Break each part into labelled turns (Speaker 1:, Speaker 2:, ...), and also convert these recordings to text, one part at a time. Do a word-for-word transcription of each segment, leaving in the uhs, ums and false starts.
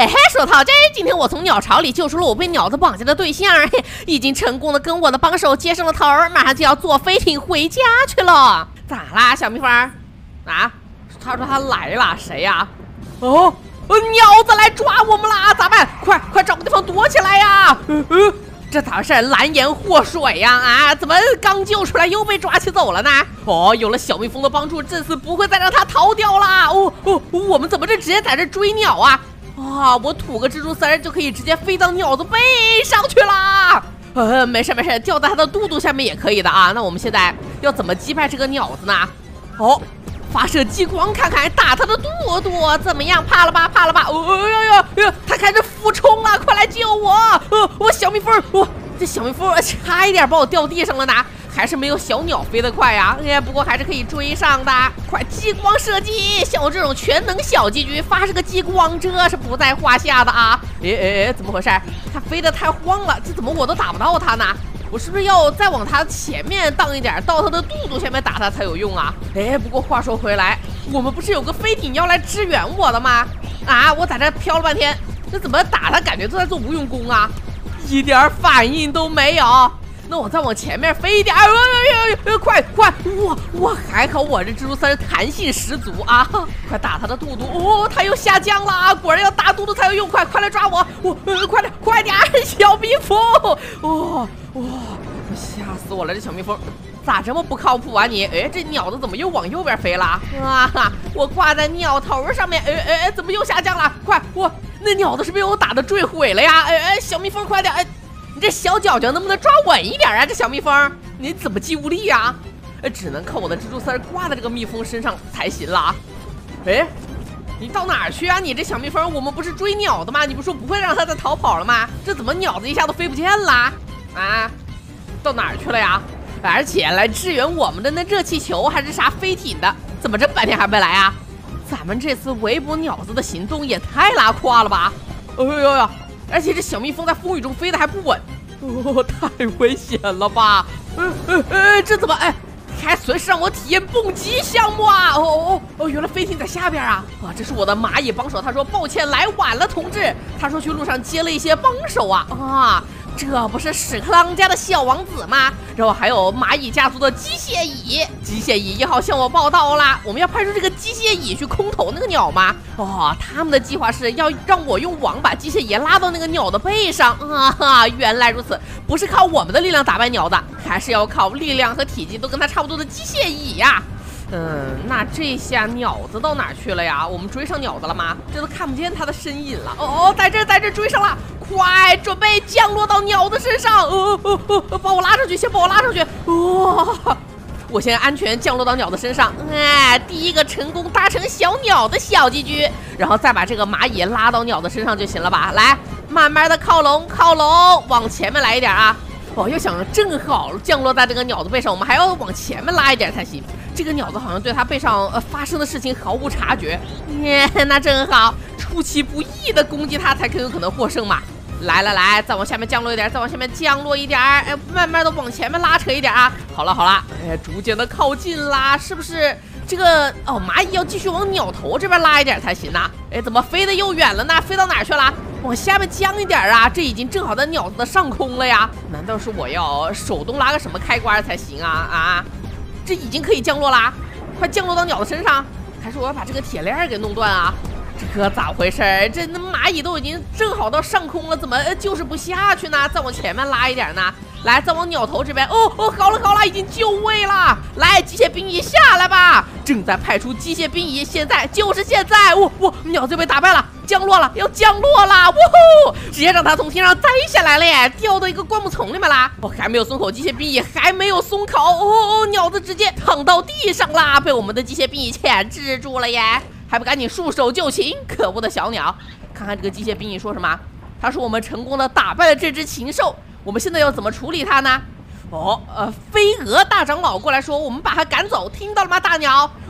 Speaker 1: 哎，说套这，今天我从鸟巢里救出了我被鸟子绑架的对象，嘿，已经成功的跟我的帮手接上了头儿，马上就要坐飞艇回家去了。咋啦，小蜜蜂？啊？他说他来了，谁呀？哦，鸟子来抓我们啦！咋办？快快找个地方躲起来呀！嗯嗯。这咋回事？蓝颜祸水呀！啊，怎么刚救出来又被抓起走了呢？哦，有了小蜜蜂的帮助，这次不会再让它逃掉啦！哦哦，我们怎么这直接在这追鸟啊？啊，我吐个蜘蛛丝儿就可以直接飞到鸟子背上去啦！呃，没事没事，掉在它的肚肚下面也可以的啊。那我们现在要怎么击败这个鸟子呢？哦。发射激光，看看打他的肚肚怎么样？怕了吧，怕了吧！哦呦呦呦，他开始俯冲了，快来救我！呃，我小蜜蜂，我这小蜜蜂差一点把我掉地上了呢，还是没有小鸟飞得快呀！哎，不过还是可以追上的。快激光射击！像我这种全能小寄居，发射个激光，这是不在话下的啊！哎哎哎，怎么回事？它飞得太慌了，这怎么我都打不到它呢？我是不是要再往它前面荡一点，到它的肚肚下面打它才有用啊？哎，不过话说回来，我们不是有个飞艇要来支援我的吗？啊，我在这飘了半天，这怎么打它感觉都在做无用功啊，一点反应都没有。那我再往前面飞一点，哎呦呦呦，快快！哇哇，还好我这蜘蛛丝弹性十足啊！快打它的肚肚！哦，它又下降了，果然要打肚肚才有用！快快来抓我！我、呃、快点快点，小蜜蜂！哦哇，吓死我了！这小蜜蜂咋这么不靠谱啊你？哎，这鸟子怎么又往右边飞了？啊，我挂在鸟头上面，哎哎哎，怎么又下降了？快，我那鸟子是被我打的坠毁了呀！哎哎，小蜜蜂快点！哎。你这小脚脚能不能抓稳一点啊？这小蜜蜂，你怎么肌无力呀？呃，只能靠我的蜘蛛丝挂在这个蜜蜂身上才行了。哎，你到哪儿去啊？你这小蜜蜂，我们不是追鸟的吗？你不说不会让它再逃跑了吗？这怎么鸟子一下都飞不见了？啊，到哪儿去了呀？而且来支援我们的那热气球还是啥飞艇的，怎么这半天还没来啊？咱们这次围捕鸟子的行动也太拉胯了吧！哎呦呦呦！而且这小蜜蜂在风雨中飞得还不稳，哦，太危险了吧！呃呃呃，这怎么哎，还随时让我体验蹦极项目啊！哦哦哦，原来飞艇在下边啊！啊，这是我的蚂蚁帮手，他说抱歉来晚了，同志。他说去路上接了一些帮手啊啊！这不是屎壳郎家的小王子吗？然后还有蚂蚁家族的机械蚁，机械蚁一号向我报道啦！我们要派出这个机械蚁去空投那个鸟吗？哦，他们的计划是要让我用网把机械蚁拉到那个鸟的背上啊哈！原来如此，不是靠我们的力量打败鸟的，还是要靠力量和体积都跟它差不多的机械蚁呀！嗯，那这下鸟子到哪儿去了呀？我们追上鸟子了吗？这都看不见它的身影了。哦，在这，在这追上了，快准备降落到鸟的身上！哦哦哦，把我拉上去，先把我拉上去！哦，我先安全降落到鸟的身上。哎，第一个成功搭乘小鸟的小寄居，然后再把这个蚂蚁拉到鸟的身上就行了吧？来，慢慢的靠拢，靠拢，往前面来一点啊！哦，要想正好降落在这个鸟的背上，我们还要往前面拉一点才行。这个鸟子好像对它背上呃发生的事情毫无察觉，耶，那正好，出其不意的攻击它才更有可能获胜嘛。来来来，再往下面降落一点，再往下面降落一点，哎，慢慢的往前面拉扯一点啊。好了好了，哎，逐渐的靠近啦，是不是？这个哦，蚂蚁要继续往鸟头这边拉一点才行呢。哎，怎么飞得又远了呢？飞到哪去了？往下面降一点啊！这已经正好在鸟子的上空了呀。难道是我要手动拉个什么开关才行啊？啊，这已经可以降落啦，快降落到鸟的身上。还是我要把这个铁链给弄断啊？这咋回事？这那蚂蚁都已经正好到上空了，怎么就是不下去呢？再往前面拉一点呢？来，再往鸟头这边。哦哦，好了好了，已经就位了。来，机械兵蚁下来吧！正在派出机械兵蚁，现在就是现在！哇、哦、哇、哦，鸟就被打败了，降落了，要降落了！哇吼，直接让它从天上摘下来了耶，掉到一个灌木丛里面啦！哦，还没有松口，机械兵蚁还没有松口。哦哦，鸟子直接躺到地上啦，被我们的机械兵蚁钳制住了耶！还不赶紧束手就擒！可恶的小鸟！看看这个机械兵蚁说什么？他说我们成功的打败了这只禽兽。我们现在要怎么处理它呢？哦，呃，飞蛾大长老过来说，我们把它赶走，听到了吗，大鸟？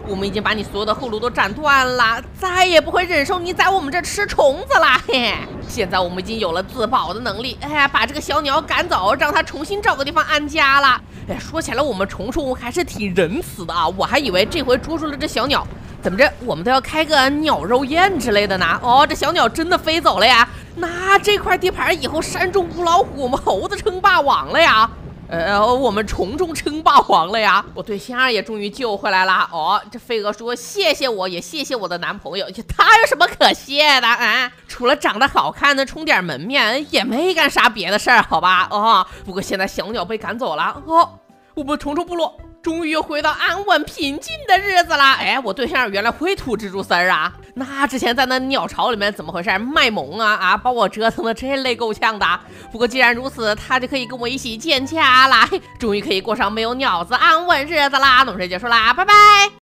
Speaker 1: 我们已经把你所有的后路都斩断了，再也不会忍受你在我们这吃虫子了。嘿嘿，现在我们已经有了自保的能力，哎，把这个小鸟赶走，让它重新找个地方安家了。哎，说起来我们虫虫还是挺仁慈的啊，我还以为这回捉住了这小鸟，怎么着我们都要开个鸟肉宴之类的呢？哦，这小鸟真的飞走了呀，那这块地盘以后山中无老虎，我们猴子称霸王了呀。呃，我们虫虫称霸王了呀！我对象也终于救回来了。哦，这飞蛾说谢谢我，也谢谢我的男朋友。他有什么可谢的啊？除了长得好看的充点门面，也没干啥别的事儿，好吧？哦，不过现在小鸟被赶走了，哦，我们虫虫部落终于又回到安稳平静的日子了。哎，我对象原来会吐蜘蛛丝儿啊？那之前在那鸟巢里面怎么回事？卖萌啊啊，把我折腾的这累够呛的。不过既然如此，他就可以跟我一起建家啦，终于可以过上没有鸟子安稳日子啦。那么这结束啦，拜拜。